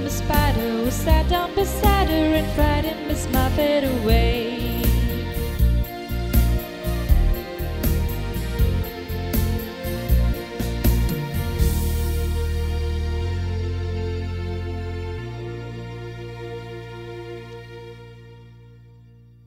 Miss Spider was sat down beside her and frightened Miss Muffet away.